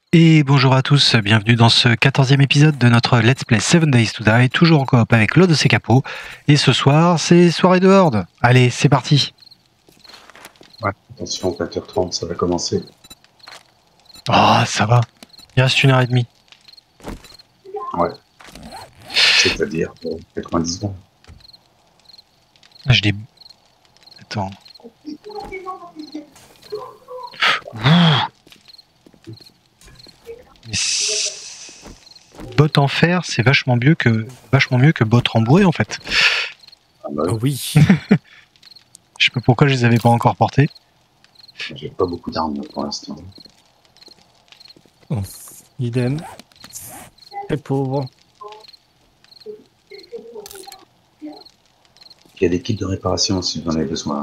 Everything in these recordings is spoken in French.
Et bonjour à tous, bienvenue dans ce 14e épisode de notre Let's Play 7 Days to Die, toujours en coop avec Claude de ses capots. Et ce soir, c'est soirée de Horde. Allez, c'est parti. Ouais, attention, 20h30, ça va commencer. Ah, ça va. Il reste 1h30. Ouais. C'est-à-dire 90 secondes. Je dis... Attends. Bot en fer, c'est vachement mieux que bot rembourré en fait. Ah bah, Oui. Je sais pas pourquoi je les avais pas encore portés. j'ai pas beaucoup d'armes pour l'instant. Idem. Très pauvre. Il y a des kits de réparation si vous en avez besoin.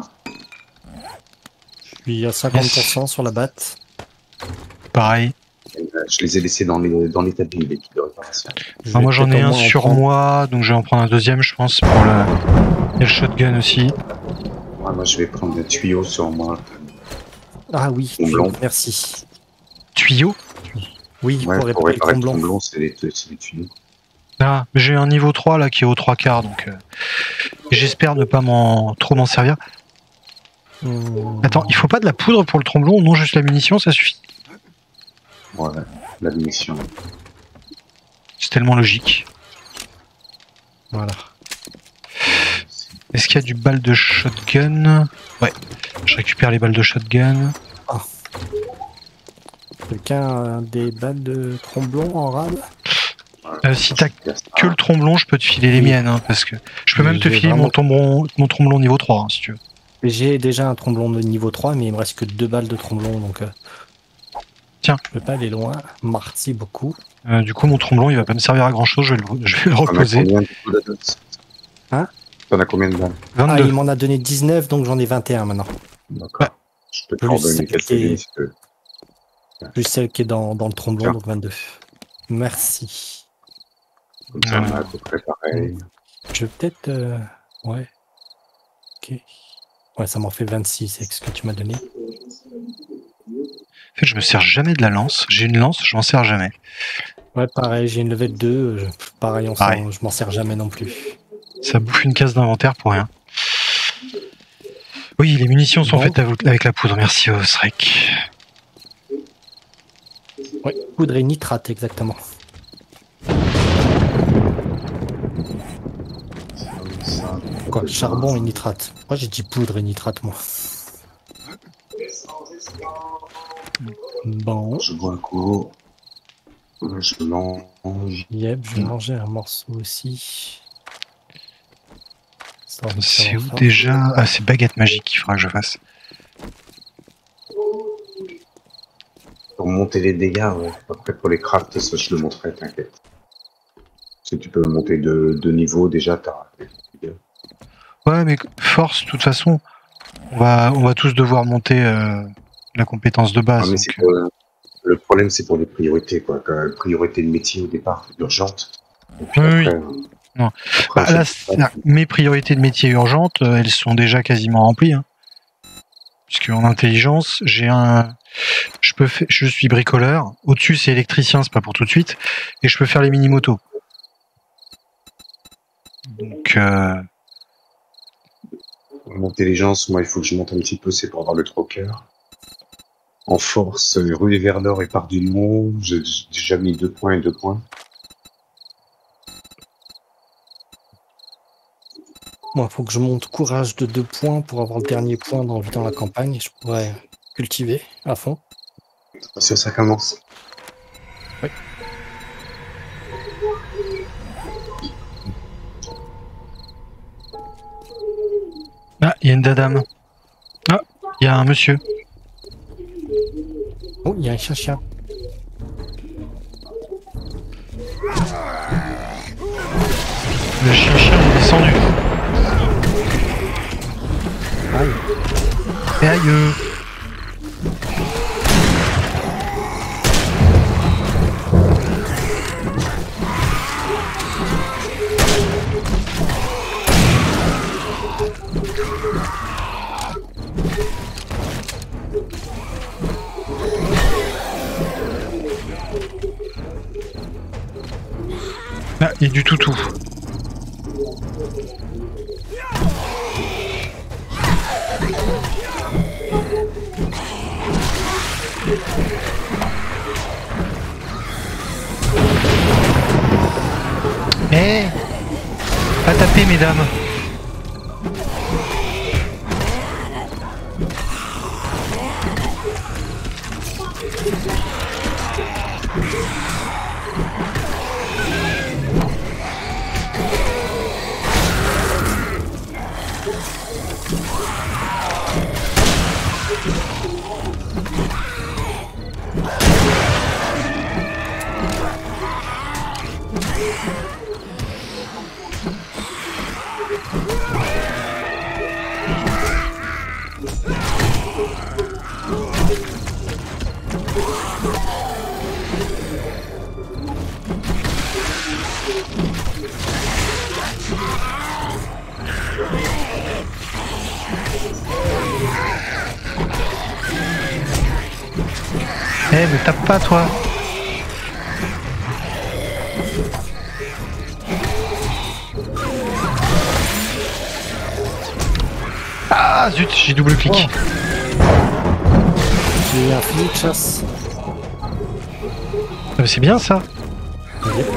Je suis à 50% sur la batte. Pareil. Je les ai laissés dans l'établi, les kits de réparation. Enfin, moi j'en ai un sur moi, donc je vais en prendre un deuxième je pense pour le shotgun aussi. Ouais, moi je vais prendre un tuyau sur moi. Ah oui, Tromblon. merci. Tuyau? Oui, Ouais, pour pour réparer le réparer le tromblon. tromblon, c'est des tuyaux. Ah, j'ai un niveau 3 là qui est aux 3/4, donc j'espère ne pas trop m'en servir. Attends, il faut pas de la poudre pour le tromblon, non juste la munition, ça suffit. Ouais, la munition. C'est tellement logique. Voilà. Est-ce qu'il y a du balle de shotgun? Ouais, je récupère les balles de shotgun. Quelqu'un a des balles de tromblon en rade? Si t'as que le tromblon, je peux te filer les miennes, hein, parce que je peux même te filer mon tromblon niveau 3, hein, si tu veux. J'ai déjà un tromblon de niveau 3, mais il me reste que 2 balles de tromblon, donc... Tiens. Je peux pas aller loin. Merci beaucoup. Du coup, mon tromblon, il va pas me servir à grand chose, je vais le reposer. Hein? T'en as combien de balles? 22. Ah, il m'en a donné 19, donc j'en ai 21 maintenant. D'accord. Ouais. Je peux te en donner quelques-unes si tu veux. Plus celle qui est dans le tromblon, Tiens. donc 22. Merci. Comme ça, on a à peu près pareil. Je vais peut-être... Ouais. Ok. Ouais, ça m'en fait 26 avec ce que tu m'as donné. En fait, je me sers jamais de la lance. J'ai une lance, je m'en sers jamais. Ouais, pareil, j'ai une levée de 2. Pareil, je m'en sers jamais non plus. Ça bouffe une case d'inventaire pour rien. Oui, les munitions sont faites avec la poudre. Merci, Srek. Ouais, poudre et nitrate, exactement. Quoi, charbon et nitrate. Moi, j'ai dit poudre et nitrate, moi. Bon. Je bois un coup. Je mange. Yep, je vais manger un morceau aussi. C'est où déjà? Ah, c'est baguette magique qu'il faudra que je fasse. Pour monter les dégâts, ouais. Après pour les crafts, ça je le montrerai, t'inquiète. Si tu peux monter de niveau, déjà t'as. Ouais, mais force, de toute façon, on va tous devoir monter la compétence de base. Ah, mais donc, le problème, c'est pour les priorités, quoi. Priorité de métier au départ, urgente. Et puis oui, après, oui. Non. Bah, là, mes priorités de métier urgentes, elles sont déjà quasiment remplies. Hein. Puisque en intelligence, je suis bricoleur. Au-dessus, c'est électricien, c'est pas pour tout de suite. Et je peux faire les mini-motos. Donc. En intelligence, moi, il faut que je monte un petit peu, c'est pour avoir le troqueur. En force, rue vers l'or et part du Mont, j'ai déjà mis 2 points et 2 points. Moi, il faut que je monte courage de 2 points pour avoir le dernier point dans la campagne. Je pourrais cultiver à fond. Attention, ça commence. Oui. Ah, il y a une dame. Ah, il y a un monsieur. Oh, il y a un chien. Le chien est descendu. Aïe. Et aïe. Ah, il y a du toutou. Eh, pas taper, mesdames. Eh, me tape pas, toi. Ah, zut, j'ai double-clic. J'ai un filet de chasse. C'est bien, ça. Yep.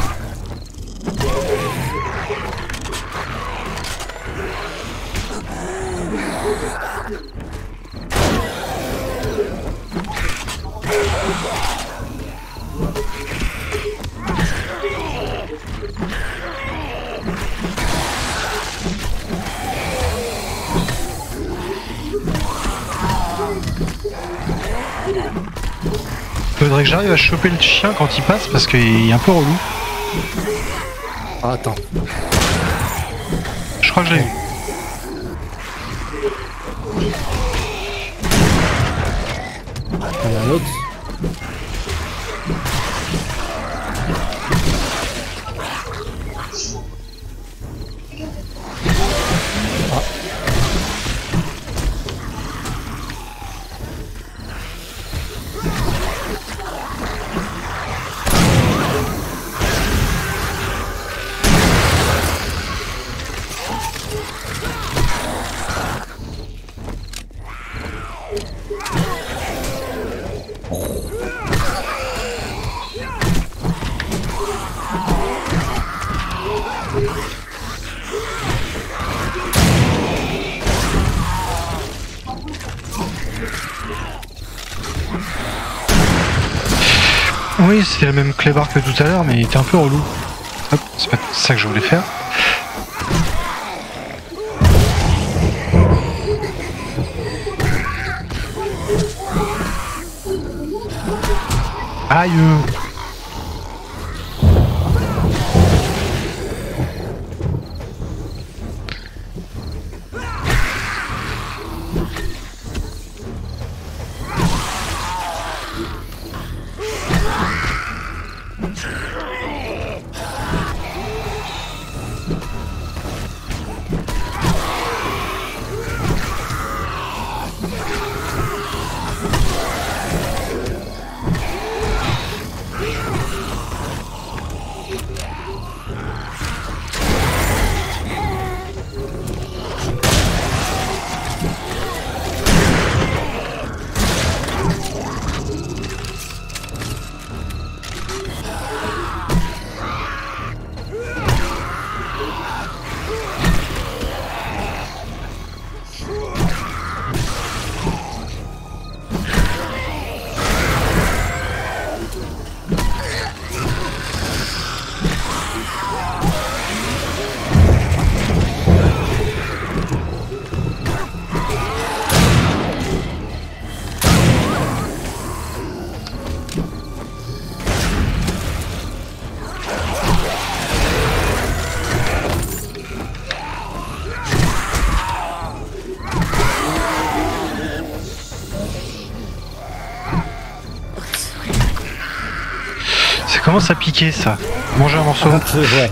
Faudrait que j'arrive à choper le chien quand il passe parce qu'il est un peu relou. Ah, attends. Je crois que je l'ai eu. Il y en a un autre. Oui, c'était la même clébard que tout à l'heure, mais il était un peu relou. Hop, c'est pas ça que je voulais faire. Aïe! Ça commence à piquer, ça. Manger un morceau. Un peu, ouais.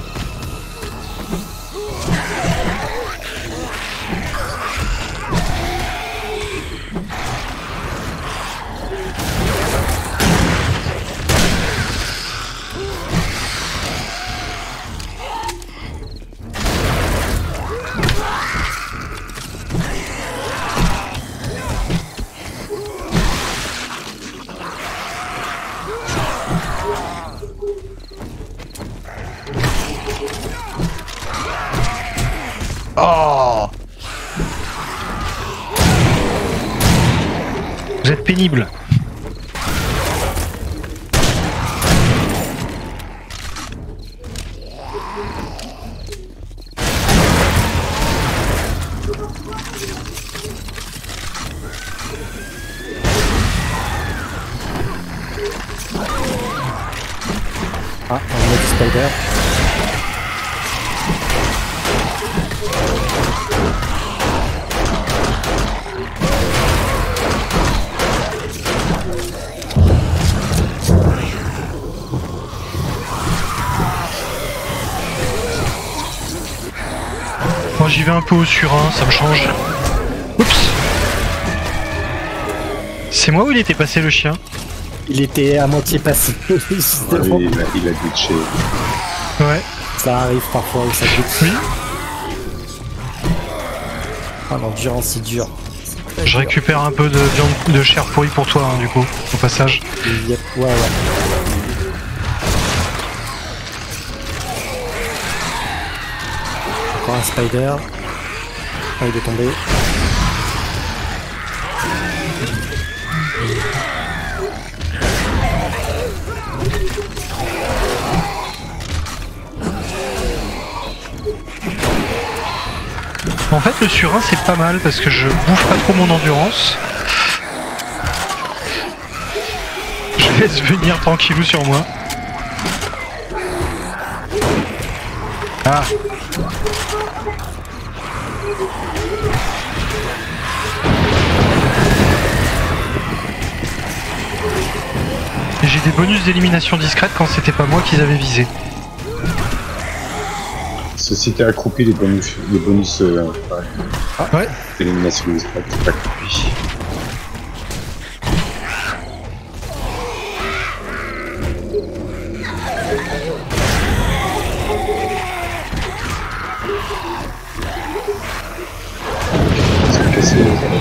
pénible. Ah, un autre spider. Moi j'y vais un peu au surin, ça me change. Oups. C'est moi ou il était passé le chien? Il était à moitié passé, justement. Ouais, il a glitché. Ouais. Ça arrive parfois où ça glitch. Oui. Ah, l'endurance, c'est dur. Je récupère un peu de viande de chair pourrie pour toi, hein, du coup, au passage. Yep. Ouais, ouais. Encore un spider. Ah, il est tombé. En fait, le surin, c'est pas mal parce que je bouffe pas trop mon endurance. Je laisse venir tranquillou sur moi. Ah. Et j'ai des bonus d'élimination discrète quand c'était pas moi qu'ils avaient visé. Si t'es accroupi, les bonus Ouais. d'élimination discrète, t'es accroupi. C'est cassé les oreilles.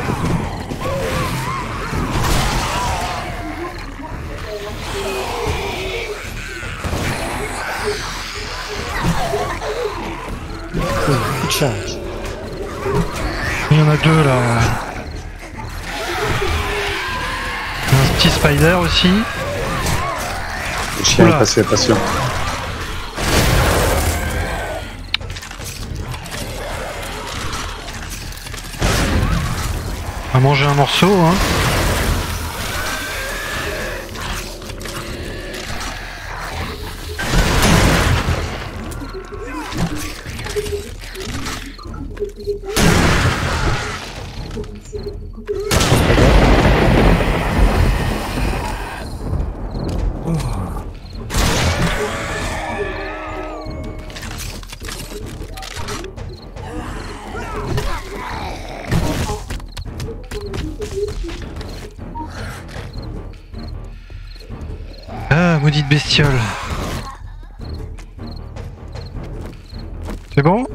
Coup de charge. Il y en a deux là. Un petit spider aussi. Le chien Oula. est passé patient. On va manger un morceau, hein. Ah, maudite bestiole. C'est bon?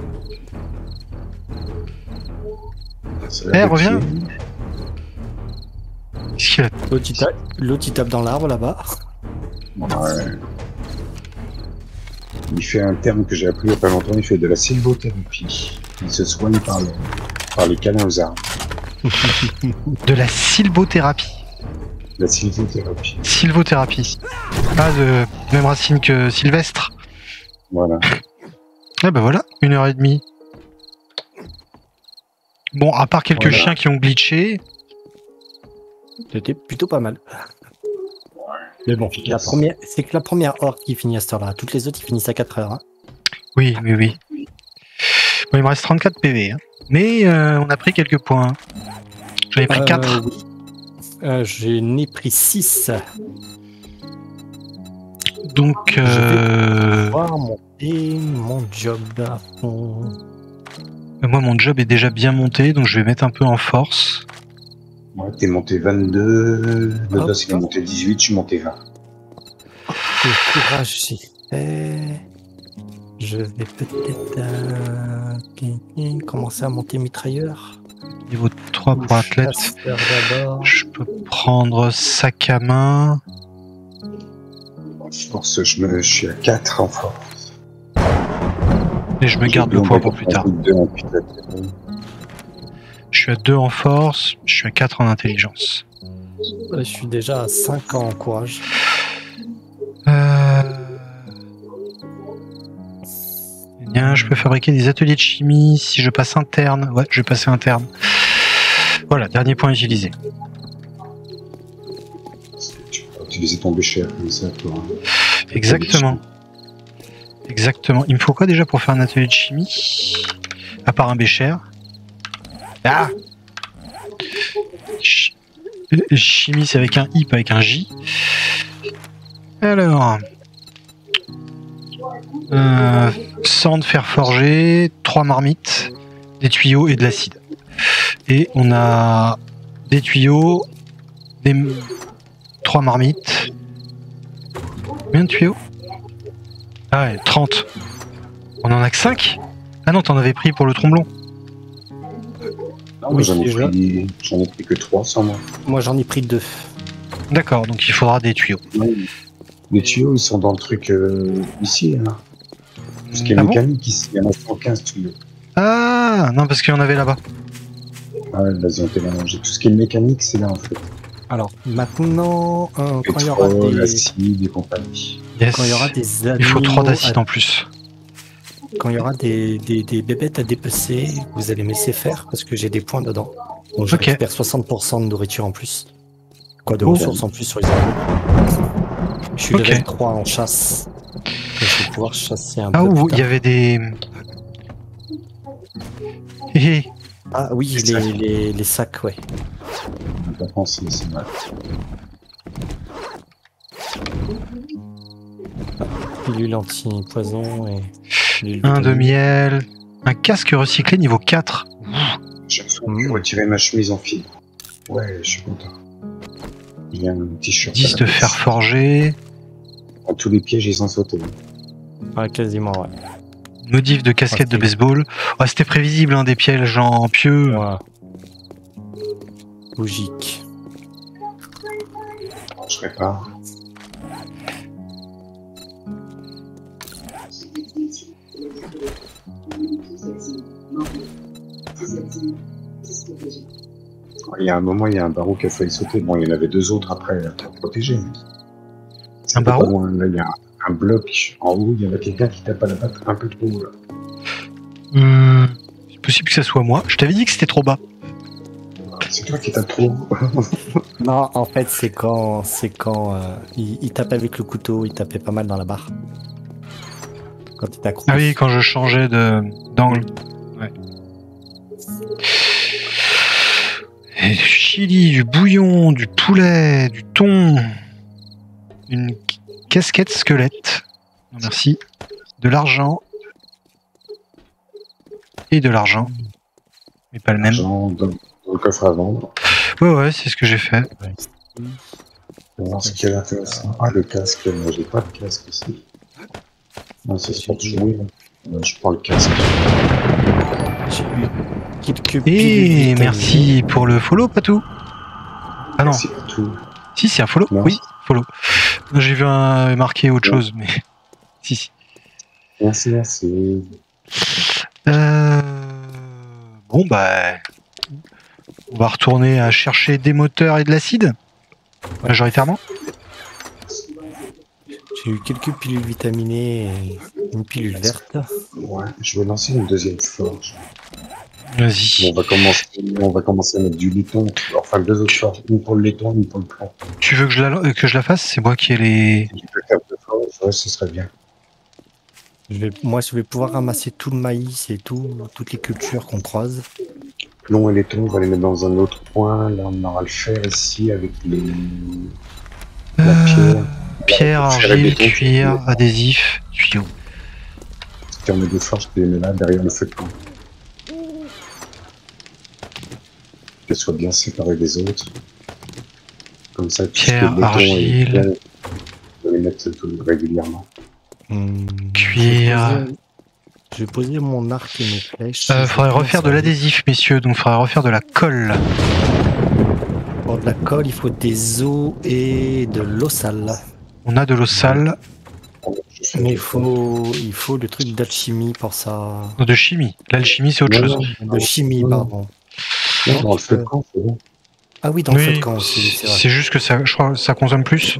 Eh, reviens. Qu'est-ce qu'il y a? L'autre il tape dans l'arbre là-bas. Ouais. Il fait un terme que j'ai appris il y a pas longtemps, il fait de la sylvothérapie. Il se soigne par les câlins aux arbres. De la sylvothérapie. La sylvothérapie. Sylvothérapie. Ah, de même racine que Sylvestre. Voilà. Ah bah voilà, 1h30. Bon, à part quelques Voilà. chiens qui ont glitché. C'était plutôt pas mal. Mais bon, c'est que la première horde qui finit à cette heure-là. Toutes les autres, ils finissent à 4 heures. Hein. Oui. Bon, il me reste 34 PV. Hein. Mais on a pris quelques points. J'en ai pris 4. Oui. J'en ai pris 6. Donc, Je vais pouvoir monter mon job à fond. moi, mon job est déjà bien monté, donc je vais mettre un peu en force. Ouais, t'es monté 22, le Hop. DOS il est monté 18, je suis monté 20. Le courage, j'ai fait. Je vais peut-être commencer à monter mitrailleur. Niveau 3 pour athlète. Chasseur d'abord. Je peux prendre sac à main. Je pense que je suis à 4 en force. Et je me garde le point pour plus tard. Je suis à 2 en force, je suis à 4 en intelligence. Je suis déjà à 5 en courage. Eh bien, je peux fabriquer des ateliers de chimie si je passe interne. Ouais, je vais passer interne. Voilà, dernier point utilisé. Tu peux utiliser ton bécher comme ça pour... Exactement. Exactement. Il me faut quoi déjà pour faire un atelier de chimie? À part un bécher. Ah! Chimie, c'est avec un I, pas avec un J. Alors... sang de fer forgé, 3 marmites, des tuyaux et de l'acide. Et on a des tuyaux, 3 marmites. Combien de tuyaux? Ah ouais, 30. On en a que 5? Ah non, t'en avais pris pour le tromblon. Non, j'en ai pris que 3 sans moi. Moi, j'en ai pris 2. D'accord, donc il faudra des tuyaux. Les tuyaux, ils sont dans le truc ici. Hein. Tout ce qui est mécanique ici, il y en a 115 tuyaux. Ah non, parce qu'il y en avait là-bas. Ah ouais, vas-y, on peut mélanger. Tout ce qui est mécanique, c'est là en fait. Alors, maintenant, quand il y aura Pétrole, des... acide et compagnie. Yes. Quand il y aura des Il faut 3 animaux d'acide en plus. Quand il y aura des bébêtes à dépecer, vous allez me laisser faire parce que j'ai des points dedans. Donc je récupère 60% de nourriture en plus. Quoi, de ressources en plus sur les animaux. Je suis level 3 en chasse. Et je vais pouvoir chasser un peu. Ah oui, il y avait des... Ah oui, les sacs, ouais. Par contre, c'est mal. Pilule anti-poison et... Un de miel. Un casque recyclé niveau 4. J'ai retiré ma chemise en fil. Ouais, je suis content. Il y a un t-shirt. 10 de fer forgé. Tous les pièges, ils sont sautés. Ouais, quasiment, ouais. Modif de casquette de baseball. Oh, c'était prévisible, hein, des pièges en pieux. Ouais. Logique. Je répare. Il y a un moment, il y a un barreau qui a failli sauter. Bon, il y en avait 2 autres après à protéger. Un barreau? Là, il y a un bloc en haut, il y avait quelqu'un qui tape à la patte un peu trop haut. Là. C'est possible que ça soit moi. Je t'avais dit que c'était trop bas. C'est toi qui tapes trop haut. Non, en fait, c'est quand il tape avec le couteau, il tapait pas mal dans la barre. Quand il t'accroche. Ah oui, quand je changeais d'angle. Ouais. Et du chili, du bouillon, du poulet, du thon, une casquette squelette. Non, merci. De l'argent. Et de l'argent. Mais pas le même. Dans le coffre à vendre. Ouais, c'est ce que j'ai fait. Ouais. On va voir ce qu'il y a d'intéressant. Ah, le casque. Moi, j'ai pas de casque ici. Non, c'est sur le jouer. Je prends le casque. J'ai eu quelques Et merci pour le follow, Patou. Ah non. Merci pour tout. Si, c'est un follow. Non. Oui, follow. J'ai vu un marqué autre chose, mais... si. Merci. Bon, bah... On va retourner à chercher des moteurs et de l'acide, majoritairement. J'ai eu quelques pilules vitaminées et une pilule verte. Ouais, je vais lancer une deuxième forge. Vas-y. Bon, on va commencer à mettre du laiton. Enfin, 2 autres forges. Une pour le laiton, une pour le plomb. Tu veux que je la fasse? C'est moi qui ai les... Je peux faire 2 forges, ouais, ce serait bien. Je vais pouvoir ramasser tout le maïs et toutes les cultures qu'on croise. Plomb et laiton, on va les mettre dans un autre point. Là, on aura le fer ici avec la pierre. Pierre, argile, cuir, adhésif, tuyau. Si on met 2 forges, tu les mets là, derrière le feu de camp. Qu'elles soient bien séparées des autres. Comme ça, pierre, argile. On va les mettre régulièrement. Cuir. Je vais poser mon arc et mes flèches. Faudrait refaire de l'adhésif, messieurs, donc faudrait refaire de la colle. Pour de la colle, il faut des os et de l'eau sale. On a de l'eau sale. Mais il faut le truc d'alchimie pour ça. Non, de chimie. L'alchimie, c'est autre chose. De chimie, pardon. Non, dans le feu de camp, c'est bon. Ah oui, dans le feu de Oui, camp aussi, c'est vrai. c'est juste que ça, je crois, ça consomme plus.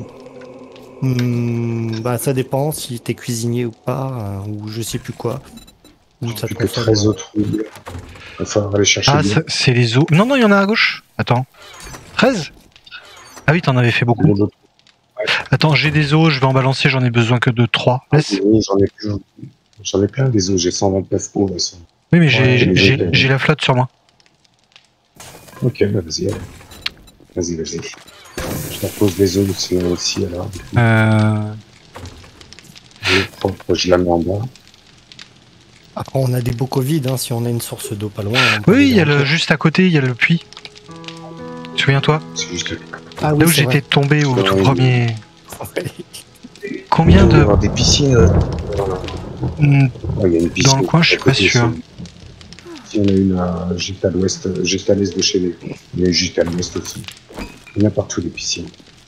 Bah, ça dépend si t'es cuisinier ou pas, ou je sais plus quoi. Ou ça te Plus que consomme. 13 autres troubles. Il va falloir aller chercher Ah, de c'est les os. Non, non, il y en a à gauche. Attends. 13? Ah oui, t'en avais fait beaucoup. l'eau. Attends, j'ai des os, je vais en balancer, j'en ai besoin que de 3. Laisse. Oui, j'en ai plein des os, j'ai 129 os. Là, ça. Oui, mais Ouais, j'ai la flotte sur moi. Ok, bah vas-y, allez. Vas-y. Je leur pose les os aussi, alors. Propre, je la mets en bas. Après, on a des bocaux vides, hein, si on a une source d'eau pas loin. Oui, il y a juste à côté, il y a le puits. Souviens-toi? C'est juste Ah oui, Là où c'est j'étais tombé au Ouais, tout oui. premier. vrai. Combien Il doit y de. avoir des piscines. Il y a une piscine. Dans le coin, je suis à pas côté, sûr. Il y en a une juste à l'ouest, juste à l'est de chez nous. Il y en a juste à l'ouest aussi. Il y en a partout des piscines.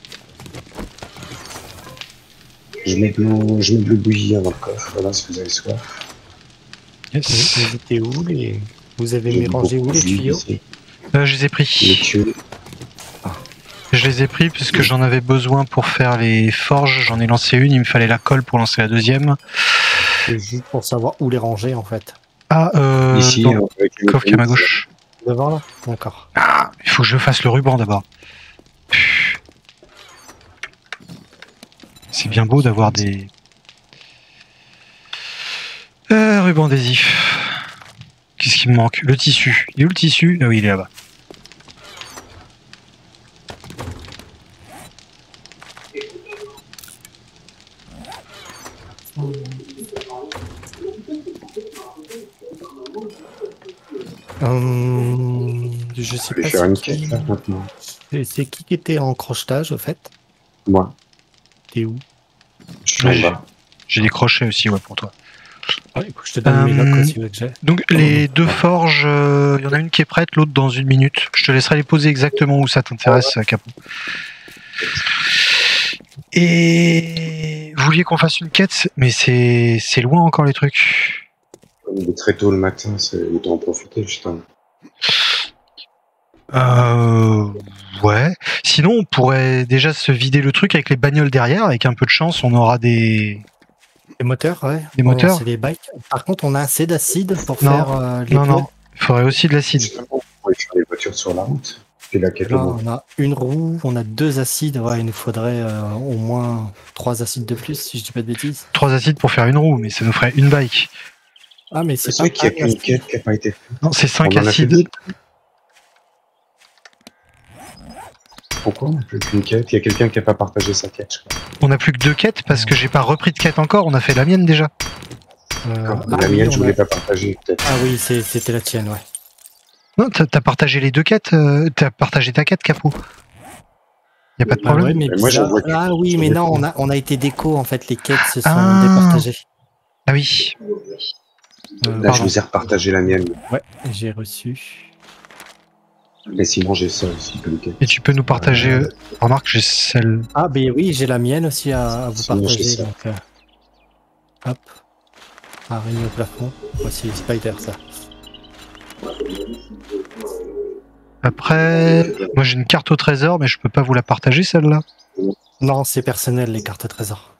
Je mets de l'eau bouillir dans le coffre, voilà, si vous avez soif. Yes. Vous étiez où les... Vous avez J'ai rangé où beaucoup les d'huile tuyaux? ici. Je les ai Les pris. tuyaux. Je les ai pris puisque j'en avais besoin pour faire les forges. J'en ai lancé une, il me fallait la colle pour lancer la deuxième. C'est juste pour savoir où les ranger en fait. Ah, Ici, dans avec le coffre qui est à ma gauche. Devant là? D'accord. Ah, il faut que je fasse le ruban d'abord. C'est bien beau d'avoir des rubans adhésifs. Qu'est-ce qui me manque? Le tissu. Il est où le tissu? Ah oui, il est là-bas. Je sais Je vais pas faire une c'est qui... quête là maintenant. C'est qui était en crochetage au fait? Moi, T'es où? je suis en Ouais, bas. J'ai des crochets aussi, ouais, pour toi. Ouais, je te donne mes logs aussi que j'ai. Donc les deux forges, il y en a une qui est prête, l'autre dans 1 minute. Je te laisserai les poser exactement où ça t'intéresse, Capot. Et vous vouliez qu'on fasse une quête, mais c'est loin encore les trucs. Il est très tôt le matin, c'est autant en profiter, putain. Ouais. Sinon, on pourrait déjà se vider le truc avec les bagnoles derrière. Avec un peu de chance, on aura des moteurs, ouais. Des moteurs. C'est des bikes. Par contre, on a assez d'acide pour Non. faire les Non. Il faudrait aussi de l'acide. Justement, on pourrait faire les voitures sur la route. Et la quête Là, au moins. on a une roue, on a 2 acides. Ouais, il nous faudrait au moins 3 acides de plus, si je dis pas de bêtises. 3 acides pour faire une roue, mais ça nous ferait une bike. Ah, mais c'est C'est pas vrai qu'il n'y a qu'une quête qui n'a pas été faite. Non, c'est 5 On en a fait acides. deux. Pourquoi on n'a plus qu'une quête? Il y a quelqu'un qui n'a pas partagé sa quête, je crois. On n'a plus que 2 quêtes parce que j'ai pas repris de quête encore. On a fait la mienne déjà. La mienne, je voulais pas partager, peut-être. Ah oui, c'était la tienne, ouais. Non, t'as partagé les 2 quêtes. T'as partagé ta quête, Capot. Y a pas de Ah problème. ouais, mais Mais moi, j'en vois ah oui, j'en mais vois non, plus. on a été déco, en fait, les quêtes se sont Ah. départagées. Ah oui. Là, je Pardon. vous ai repartagé la mienne. Ouais, j'ai reçu. Mais sinon, j'ai ça aussi comme quête. Et tu peux nous partager. Remarque, j'ai celle. Ah, ben oui, j'ai la mienne aussi à vous Sinon, j'ai partager. ça. Donc, hop. Araignée au plafond. Voici Spider, ça. Après, moi j'ai une carte au trésor, mais je peux pas vous la partager celle-là. Non, c'est personnel, les cartes trésor.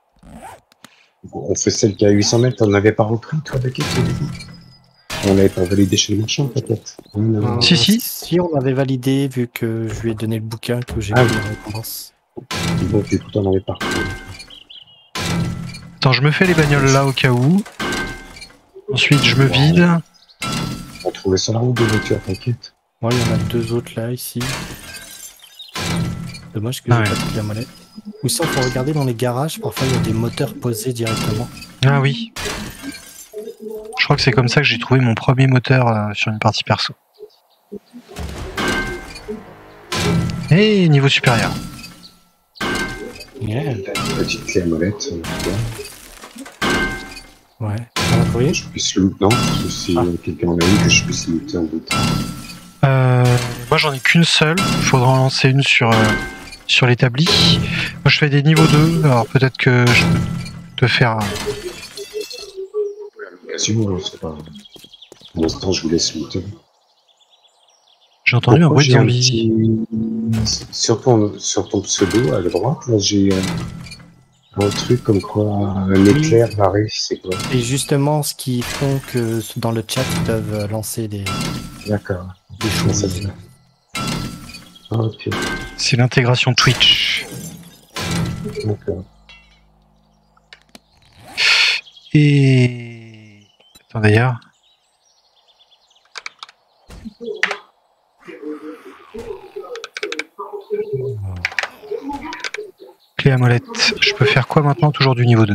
On fait celle qui est à 800 mètres, t'en avais pas repris, toi, la quête au début? On l'avait pas validé chez le marchand, peut-être. Non. Si. Si on avait validé, vu que je lui ai donné le bouquin, que j'ai Ah eu oui. la récompense. Donc, du coup, t'en avais pas. Attends, je me fais les bagnoles là au cas où. Ensuite, je me vide. On trouvait sur la route de voiture, t'inquiète. Ouais, il y en a 2 autres là, ici. Dommage que Ah j'ai ouais. pas pris la molette. Ou ça, faut regarder dans les garages, parfois il y a des moteurs posés directement. Ah oui. Je crois que c'est comme ça que j'ai trouvé mon premier moteur sur une partie perso. Et niveau supérieur. Yeah. Petite clé à molette. Ouais. On a trouvé? Je puisse loot, non? Parce que si quelqu'un en a une, que je puisse looter en route. Moi j'en ai qu'une seule. Il faudra en lancer une sur l'établi. Moi je fais des niveaux 2. Alors peut-être que je peux te faire. Si vous, c'est pas. Pour l'instant, je vous laisse looter. J'ai entendu un bruit de zombie. Sur ton pseudo, à la droite, là, j'ai un truc comme quoi un éclair arrive, c'est quoi? Et justement, ce qui font que dans le chat, ils peuvent lancer des choses. Ah, ok. C'est l'intégration Twitch. D'accord. Et... Attends d'ailleurs. Clé à molette. Je peux faire quoi maintenant? Toujours du niveau 2.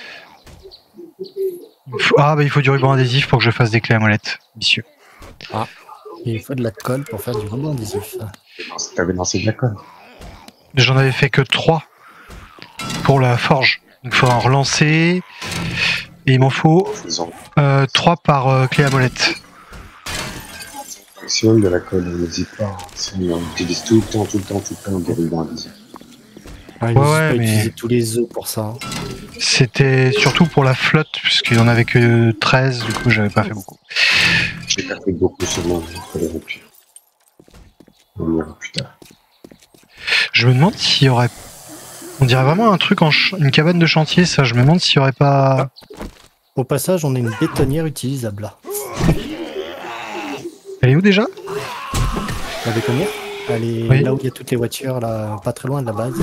Ah bah il faut du ruban adhésif pour que je fasse des clés à molette, messieurs. Ah, et il faut de la colle pour faire du ruban adhésif. T'avais lancé de la colle. J'en avais fait que 3 pour la forge. Donc il faut en relancer. Et il m'en faut 3 par clé à molette. Maximum de la colle, n'hésite pas. On utilise tout le temps des rubans adhésifs. Ah, ouais, mais utiliser tous les œufs pour ça. C'était surtout pour la flotte, puisqu'il n'y en avait que 13, du coup j'avais pas fait beaucoup. J'ai pas fait beaucoup sur moi, pour les remplir. On verra plus tard. Je me demande s'il y aurait... On dirait vraiment un truc une cabane de chantier, ça. Je me demande s'il y aurait pas... Au passage, on a une bétonnière utilisable là. Elle est où déjà? La bétonnière? Elle est là où il y a toutes les voitures, là, pas très loin de la base.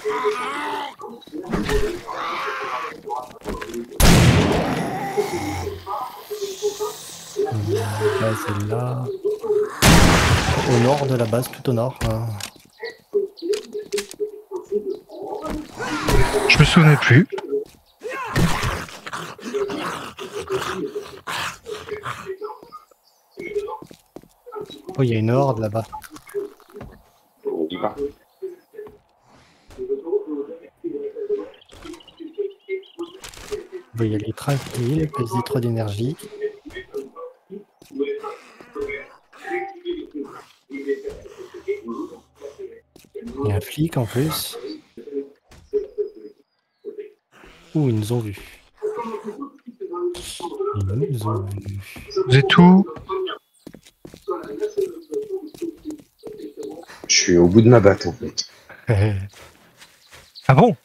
La base est là. Au nord de la base, tout au nord. Je me souvenais plus. Oh, il y a une horde là-bas. On y va. Il y a les tranquilles, quasi trop d'énergie. Il y a un flic en plus. Ouh, ils nous ont vus. Ils nous ont vus. Vous êtes où? Je suis au bout de ma batte en fait. Ah bon?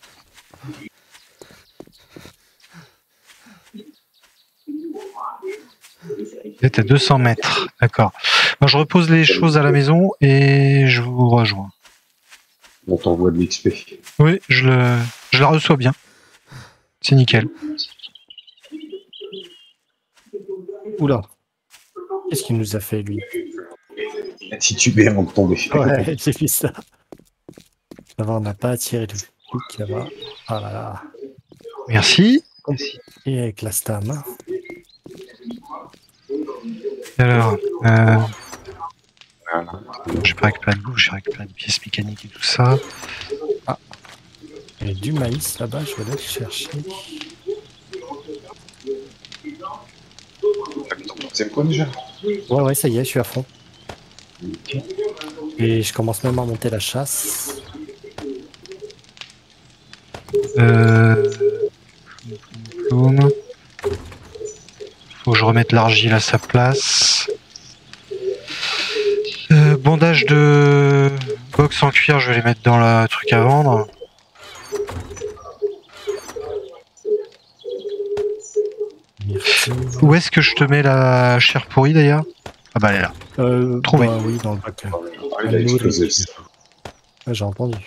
Vous êtes à 200 mètres, d'accord. Moi, je repose les choses à la maison et je vous rejoins. On t'envoie de l'XP. Oui, je la reçois bien. C'est nickel. Oula. Qu'est-ce qu'il nous a fait, lui? Il a titubé avant de tomber. Ouais, j'ai vu ça. Ça va, on n'a pas attiré le flic là-bas. Ah là là. Merci. Et avec la stam. Alors, j'ai pas récupéré de bouffe, j'ai récupéré des pièces mécaniques et tout ça. Ah. Il y a du maïs là-bas, je vais aller le chercher. C'est quoi déjà? Ouais, ça y est, je suis à fond. Et je commence même à monter la chasse. Faut que je remette l'argile à sa place. Bandage de box en cuir, je vais les mettre dans le truc à vendre. Merci. Où est-ce que je te mets la chair pourrie d'ailleurs? Ah bah elle est là. Trouvé. Bah, oui, dans le bac. Il a explosé. Ah, j'ai entendu.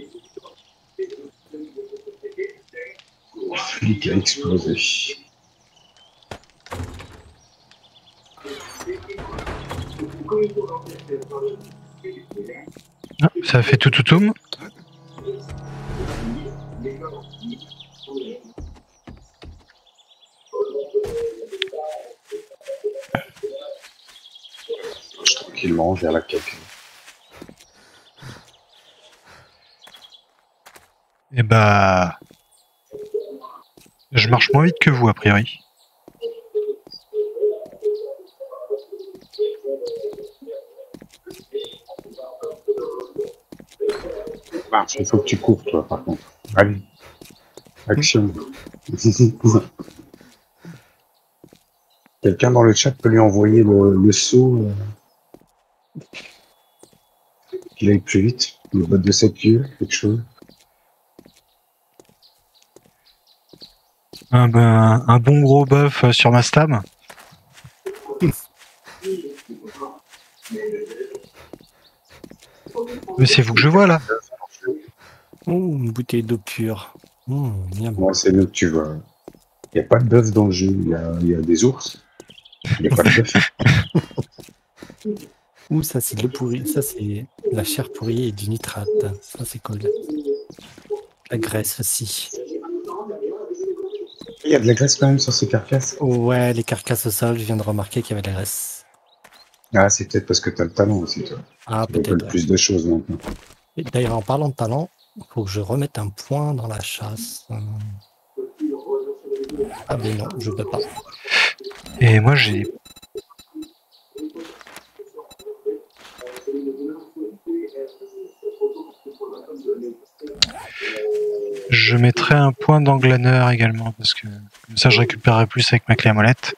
Le flic a explosé. Ah, ça a fait tout. Je tranquillement vers la quête. Et bah... Je marche moins vite que vous, a priori. Il faut que tu cours, toi, par contre. Allez. Action. Quelqu'un dans le chat peut lui envoyer le saut Qu'il aille plus vite. Le botte de 7 lieux, quelque chose. Un bon gros bœuf sur ma stam. Mais c'est vous que je vois là. Oh, une bouteille d'eau pure. Miam. Moi, c'est nous que tu vois. Il n'y a pas de bœuf dans le jeu. Il y a des ours. Il n'y a pas de bœuf. Ouh, ça c'est de l'eau pourrie. Ça c'est la chair pourrie et du nitrate. Ça c'est cool. La graisse aussi. Il y a de la graisse quand même sur ces carcasses. Ouais, les carcasses au sol, je viens de remarquer qu'il y avait de la graisse. Ah, c'est peut-être parce que tu as le talent aussi, toi. Ah, Tu récoltes peut-être. Ouais. plus de choses maintenant. Et d'ailleurs, en parlant de talent, il faut que je remette un point dans la chasse. Ah ben non, je peux pas. Et moi j'ai... Je mettrai un point d'englaneur également, parce que comme ça je récupérerai plus avec ma clé à molette.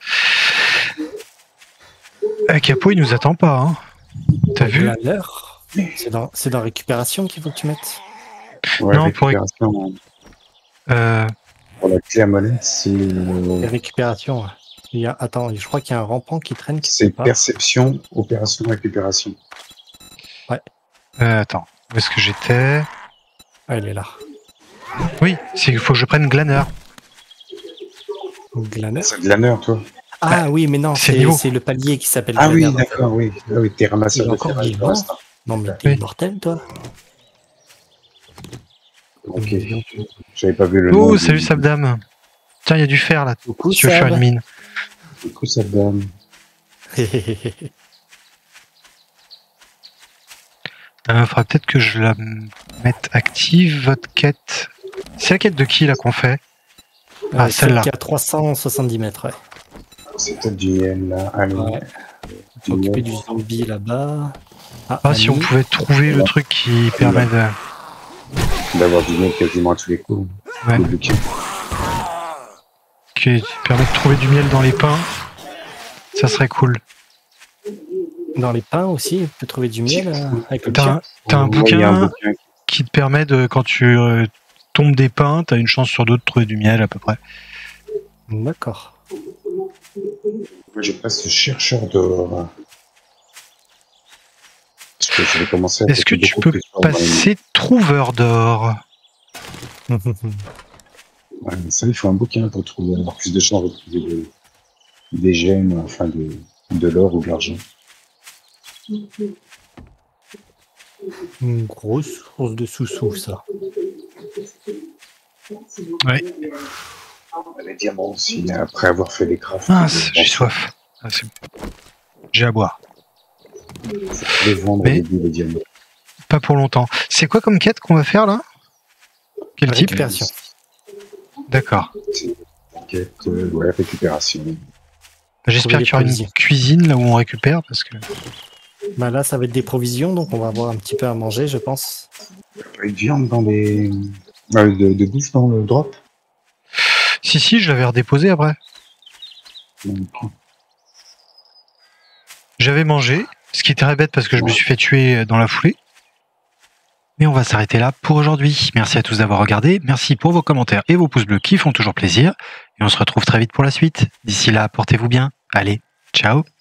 Capo il nous attend pas, hein. T'as vu? C'est dans récupération qu'il faut que tu mettes. Ouais, Non, récupération. Pour la clé à molette, c'est... Récupération. Ouais. Attends, je crois qu'il y a un rampant qui traîne. C'est perception, opération, récupération. Ouais. Attends, où est-ce que j'étais? Ah, elle est là. Oui, il faut que je prenne glaneur. Glaneur. C'est glaneur, toi. Ah oui, mais non, c'est le palier qui s'appelle Ah glaneur. Oui, d'accord, oui. Ah oui, t'es ramasseur de fer. Non, mais t'es mortel, toi. Ok, j'avais pas vu le nom. Oh, salut Sabdam. Tiens, il y a du fer là. Coucou, si tu veux faire une mine. Coucou Sabdam. Faudra peut-être que je la mette active, votre quête. C'est la quête de qui là qu'on fait? Ah, celle-là. Qui a 370 mètres, ouais. C'est peut-être du miel là. Allez. Ouais. Faut occuper du zombie là-bas. Si on pouvait trouver le truc qui permet d'avoir du miel quasiment à tous les coups. Ouais. Qui permet de trouver du miel dans les pins. Ça serait cool. Dans les pins aussi, tu peux trouver du miel avec le T'as un bouquin qui te permet de, quand tu tombes des pins, t'as une chance sur deux de trouver du miel à peu près. D'accord. Moi je passe chercheur d'or. Est-ce que tu peux passer trouveur d'or? Ouais, ça, il faut un bouquin pour trouver, avoir plus de chances de trouver des gemmes, enfin de l'or ou de l'argent. Une grosse source de sous-sous, ça. Ouais. Les diamants aussi, après avoir fait les crafts. Ah, j'ai soif. J'ai à boire. Les vendre au début, les diamants. Pas pour longtemps. C'est quoi comme quête qu'on va faire là? Quel type? Récupération. D'accord. Quête, ouais, récupération. J'espère qu'il y aura une cuisine là où on récupère parce que. Bah là, ça va être des provisions, donc on va avoir un petit peu à manger, je pense. Il n'y a pas eu de viande dans les. de bouffe dans le drop? Si, je l'avais redéposé après. J'avais mangé, ce qui est très bête parce que je me suis fait tuer dans la foulée. Mais on va s'arrêter là pour aujourd'hui. Merci à tous d'avoir regardé. Merci pour vos commentaires et vos pouces bleus qui font toujours plaisir. Et on se retrouve très vite pour la suite. D'ici là, portez-vous bien. Allez, ciao.